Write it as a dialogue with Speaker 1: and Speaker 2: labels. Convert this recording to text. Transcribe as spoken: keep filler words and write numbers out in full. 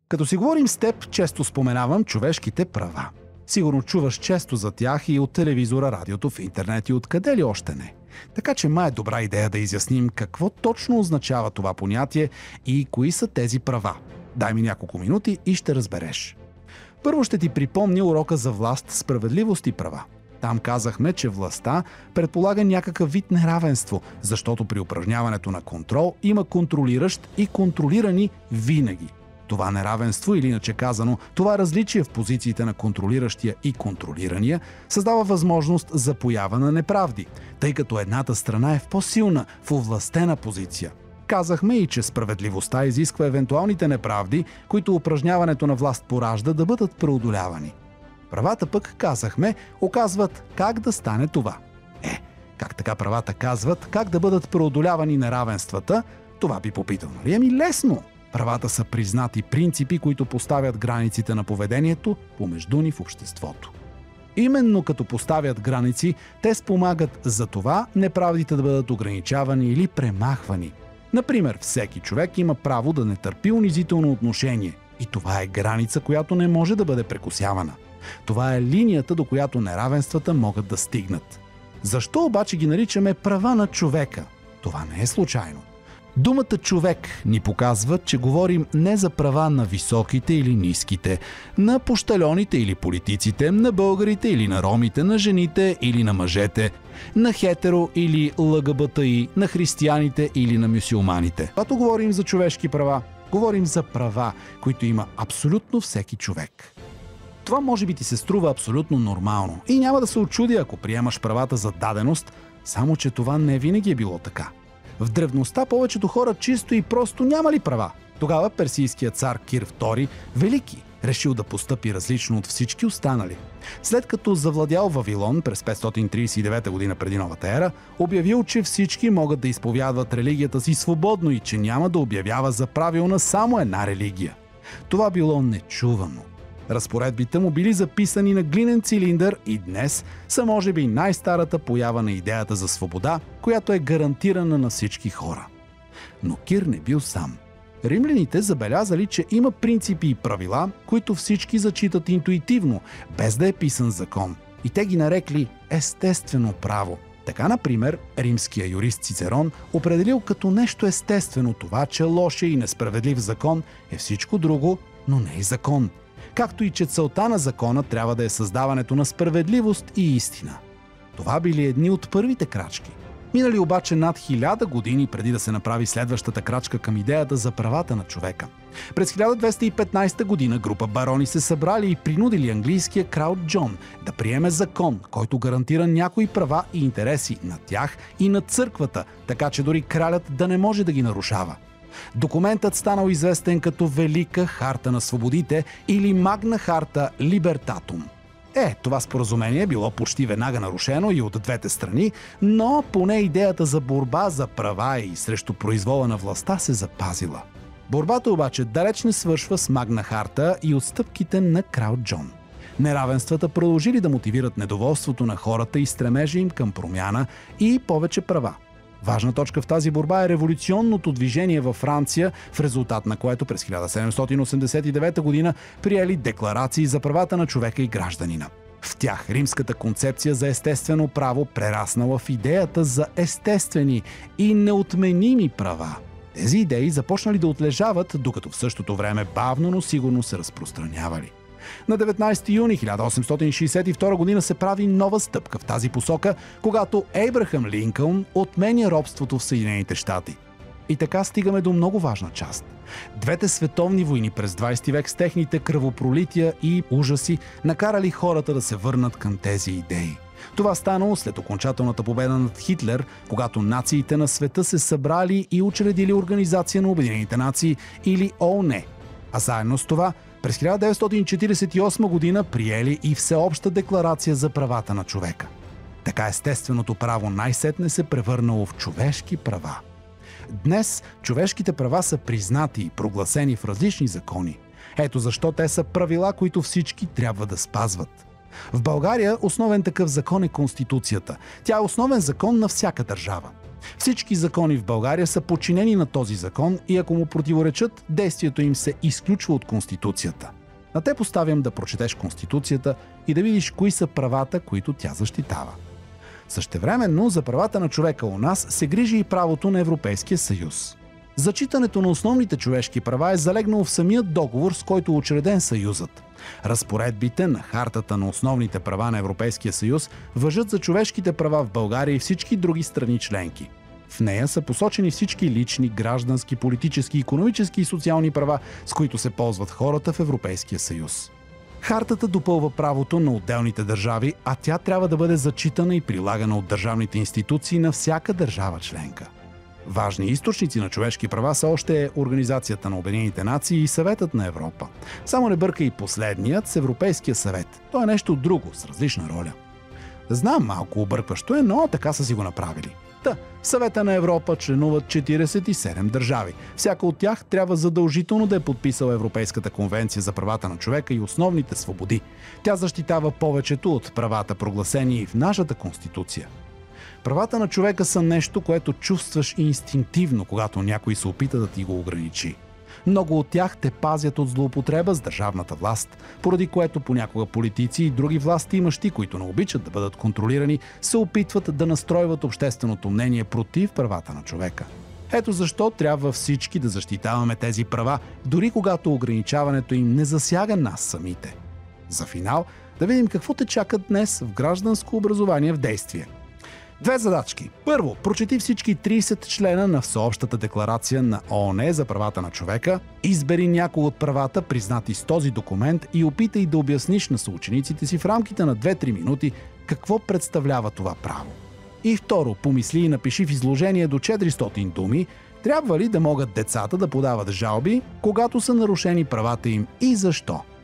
Speaker 1: Като си говорим с теб, често споменавам човешките права. Сигурно чуваш често за тях и от телевизора, радиото, в интернет и откъде ли още не. Така че ма е добра идея да изясним какво точно означава това понятие и кои са тези права. Дай ми няколко минути и ще разбереш. Първо ще ти припомня урока за власт, справедливост и права. Там казахме, че властта предполага някакъв вид неравенство, защото при упражняването на контрол има контролиращ и контролирани винаги. Това неравенство, или иначе казано, това различие в позициите на контролиращия и контролирания създава възможност за поява на неправди, тъй като едната страна е в по-силна, в овластена позиция. Казахме и, че справедливостта изисква евентуалните неправди, които упражняването на власт поражда, да бъдат преодолявани. Правата пък, казахме, оказват как да стане това. Е, как така правата казват как да бъдат преодолявани неравенствата? Това би попитал, нали? Ами лесно! Правата са признати принципи, които поставят границите на поведението помежду ни в обществото. Именно като поставят граници, те спомагат за това неправдите да бъдат ограничавани или премахвани. Например, всеки човек има право да не търпи унизително отношение. И това е граница, която не може да бъде прекосявана. Това е линията, до която неравенствата могат да стигнат. Защо обаче ги наричаме права на човека? Това не е случайно. Думата човек ни показва, че говорим не за права на високите или ниските, на пощальоните или политиците, на българите или на ромите, на жените или на мъжете, на хетеро или ЛГБТИ, на християните или на мюсюлманите. Когато говорим за човешки права, говорим за права, които има абсолютно всеки човек. Това може би ти се струва абсолютно нормално и няма да се очуди, ако приемаш правата за даденост, само че това не винаги е било така. В древността повечето хора чисто и просто нямали права. Тогава персийският цар Кир втори, велики, решил да постъпи различно от всички останали. След като завладял Вавилон през петстотин тридесет и девета година преди новата ера, обявил, че всички могат да изповядват религията си свободно и че няма да обявява за правилна само една религия. Това било нечувано. Разпоредбите му били записани на глинен цилиндър и днес са може би най-старата поява на идеята за свобода, която е гарантирана на всички хора. Но Кир не бил сам. Римляните забелязали, че има принципи и правила, които всички зачитат интуитивно, без да е писан закон. И те ги нарекли естествено право. Така, например, римския юрист Цицерон определил като нещо естествено това, че лошия и несправедлив закон е всичко друго, но не и закон. Както и че целта на закона трябва да е създаването на справедливост и истина. Това били едни от първите крачки. Минали обаче над хиляда години преди да се направи следващата крачка към идеята за правата на човека. През хиляда двеста и петнадесета година група барони се събрали и принудили английския крал Джон да приеме закон, който гарантира някои права и интереси на тях и на църквата, така че дори кралят да не може да ги нарушава. Документът станал известен като Велика харта на свободите или Магна харта Либертатум. Е, това споразумение е било почти веднага нарушено и от двете страни, но поне идеята за борба за права и срещу произвола на властта се запазила. Борбата обаче далеч не свършва с Магна харта и отстъпките на крал Джон. Неравенствата продължили да мотивират недоволството на хората и стремежа им към промяна и повече права. Важна точка в тази борба е революционното движение във Франция, в резултат на което през хиляда седемстотин осемдесет и девета година приели декларации за правата на човека и гражданина. В тях римската концепция за естествено право прераснала в идеята за естествени и неотменими права. Тези идеи започнали да отлежават, докато в същото време бавно, но сигурно се разпространявали. На деветнадесети юни хиляда осемстотин шейсет и втора година се прави нова стъпка в тази посока, когато Ейбрахам Линкълн отменя робството в Съединените щати. И така стигаме до много важна част. Двете световни войни през двадесети век с техните кръвопролития и ужаси накарали хората да се върнат към тези идеи. Това станало след окончателната победа над Хитлер, когато нациите на света се събрали и учредили Организация на Обединените нации или О О Н. А заедно с това през хиляда деветстотин четиридесет и осма година приели и Всеобща декларация за правата на човека. Така естественото право най-сетне се превърнало в човешки права. Днес човешките права са признати и прогласени в различни закони. Ето защо те са правила, които всички трябва да спазват. В България основен такъв закон е Конституцията. Тя е основен закон на всяка държава. Всички закони в България са подчинени на този закон и ако му противоречат, действието им се изключва от Конституцията. На те поставям да прочетеш Конституцията и да видиш кои са правата, които тя защитава. Същевременно за правата на човека у нас се грижи и правото на Европейския съюз. Зачитането на основните човешки права е залегнало в самия договор, с който е учреден Съюзът. Разпоредбите на Хартата на основните права на Европейския съюз важат за човешките права в България и всички други страни членки. В нея са посочени всички лични, граждански, политически, икономически и социални права, с които се ползват хората в Европейския съюз. Хартата допълва правото на отделните държави, а тя трябва да бъде зачитана и прилагана от държавните институции на всяка държава членка. Важни източници на човешки права са още Организацията на Обединените нации и Съветът на Европа. Само не бърка и последният с Европейския съвет. То е нещо друго, с различна роля. Знам, малко объркващо е, но така са си го направили. Та, в Съвета на Европа членуват четиридесет и седем държави. Всяка от тях трябва задължително да е подписала Европейската конвенция за правата на човека и основните свободи. Тя защитава повечето от правата, прогласени и в нашата Конституция. Правата на човека са нещо, което чувстваш инстинктивно, когато някой се опита да ти го ограничи. Много от тях те пазят от злоупотреба с държавната власт, поради което понякога политици и други власти имащи, които не обичат да бъдат контролирани, се опитват да настройват общественото мнение против правата на човека. Ето защо трябва всички да защитаваме тези права, дори когато ограничаването им не засяга нас самите. За финал, да видим какво те чака днес в гражданско образование в действие. Две задачки. Първо, прочети всички тридесет члена на Всеобщата декларация на ООН за правата на човека, избери някои от правата, признати с този документ и опитай да обясниш на съучениците си в рамките на две-три минути какво представлява това право. И второ, помисли и напиши в изложение до четиристотин думи, трябва ли да могат децата да подават жалби, когато са нарушени правата им и защо.